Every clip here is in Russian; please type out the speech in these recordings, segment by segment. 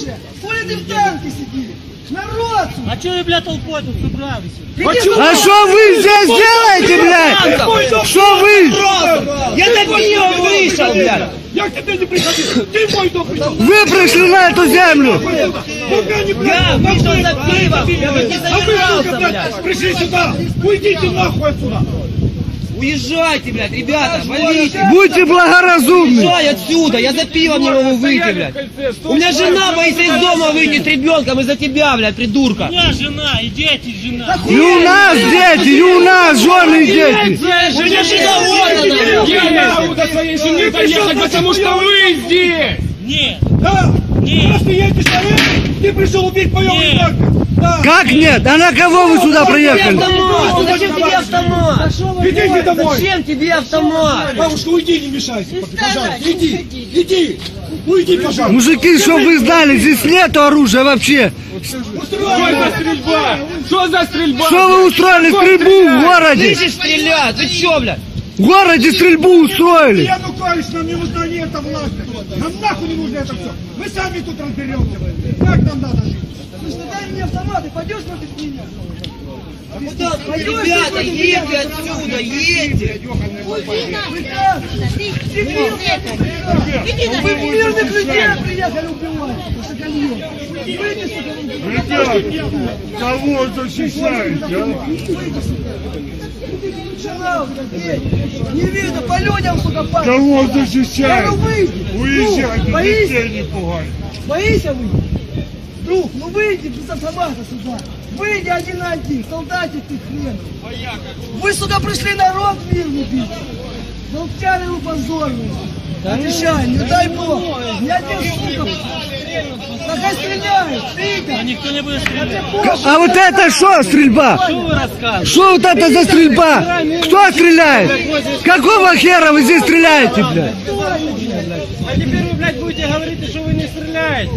Хули ты в танке сидишь? Народ! А что вы, блядь, толпой тут собрались? А что вы здесь делаете, блядь? Что вы? Я до пива вышел, блядь! Я к тебе не приходил! Ты мой дом пришел! Вы пришли на эту землю! Я вышел за пивом! Я бы не собирался, блядь! Пришли сюда! Уйдите нахуй отсюда! Уезжайте, блядь, ребята, валите! Будьте благоразумны! Уезжай отсюда! Я за пивом не могу выйти, блядь! У меня жена боится из дома выйти с ребенком из-за тебя, блядь, придурка! У меня жена, и дети, жена. И у нас дети, и у нас жены и дети! У меня жена вон! Я не могу до своей жены доехать, потому что вы здесь! Нет, Да! нет. Просто я человек, ты пришел убить моего ребенка! Да! Как нет? А на кого вы сюда приехали? Автомат! Зачем тебе автомат? Идите домой! Зачем тебе автомат? Бабушка, уйди, не мешайся, пожалуйста! Иди! Уйди, пожалуйста! Мужики, чтоб вы знали, здесь нету оружия вообще! Что за стрельба? Что за стрельба? Что вы устроили стрельбу в городе? Слышишь, стрелять? Ты чё, блядь? В городе стрельбу устроили! Янукович, нам не нужна не эта власть! Нам нахуй не нужно это все! Мы сами тут разберемся! Как нам надо жить? Слушай, дай мне автомат, и пойдешь против меня? Ребята, едьте отсюда, едьте! Вы мирных людей приехали убивать! Кого защищаете, Не видно, по людям, сука, пахнет! Кого защищаете? Уезжайте, Боишься? детей не пугайте! Боишься выйти? Друг, ну выйди без автомата сюда. Выйди один на один, солдатик ты хрен. Вы сюда пришли народ мирный бить. Молчали вы позорные. Отвечай, не дай Бог. Ни один, сука. Нахай стреляет, А никто не будет стрелять. А вот это что стрельба? Что вы рассказываете? Что вот это за стрельба? Кто стреляет? Какого хера вы здесь стреляете, блядь? А теперь вы, блядь, будете говорить, что вы не стреляете.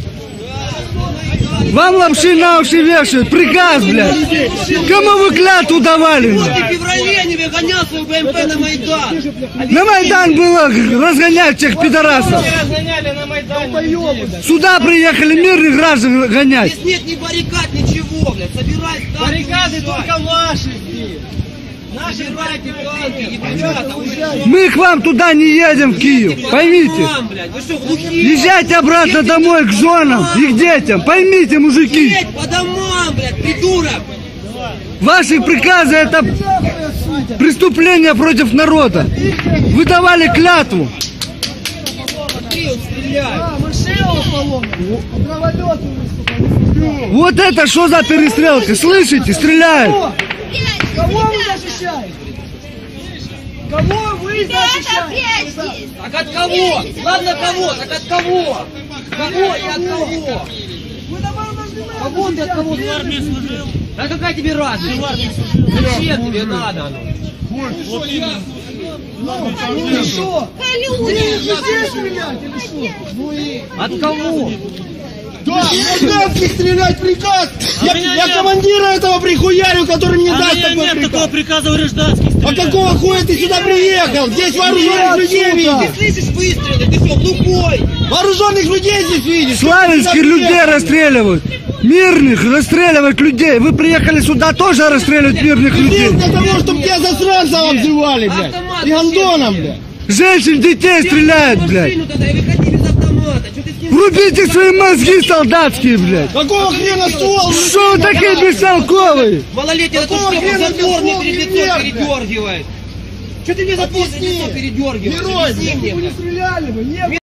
Вам лапши на уши вешают, приказ, блядь. Кому вы клятву давали? Вот блядь? и в феврале не выгонял свой БМП на Майдан. На Майдан было разгонять тех пидорасов. Разгоняли на Майдане. Сюда приехали мирных граждан гонять. Здесь нет ни баррикад, ничего, блядь. Собирай танки. Баррикады только ваши здесь. Собирайте танки, ребята. Мы к вам туда не едем, в Киев, поймите. Вы что, глухие? Езжайте обратно домой к женам и к детям, поймите, мужики. Блядь, по домам, блядь, придурок. Ваши приказы — это преступление против народа. Вы давали клятву. Смотри, он стреляет. Машина поломана. Дроволет. Вот это что за перестрелка? Слышите? Стреляют. Кого вы защищаете? Кого вы защищаете? Так от кого? Ладно, кого? Так от кого? Кого и от кого? Кого ты от кого? Ты в армии служил? Да какая тебе разница? Ты в армии служил? Зачем тебе надо оно? Ты что? Здесь стрелять или что? От кого? Да, гражданский стрелять приказ! Я командира этого прихуярю, который не А даст у меня такой нет приказ! такого приказа гражданских А стрелять. какого хуя ты сюда приехал? Здесь вооруженных людей видишь! Ты слышишь выстрелы? Ты что, глухой? Вооруженных людей здесь видишь! Славянских людей расстреливают. Мирных расстреливают людей. Вы приехали сюда тоже расстреливать мирных людей. Для того, чтобы тебя засранцем обзывали, блядь! И гандоном, блядь! Женщин, детей стреляют, блядь. Машину тогда и выходи без автомата. Что ты с ним? Врубите свои мозги солдатские, блядь. Какого хрена ствол? Что вы такие бестолковые? Малолетний этот Какого хрена затвор мне ты перед лицо ствол не передергивает. Что ты мне затвор перед лицо передергиваешь? Герой, Объясни мне, блядь. блядь.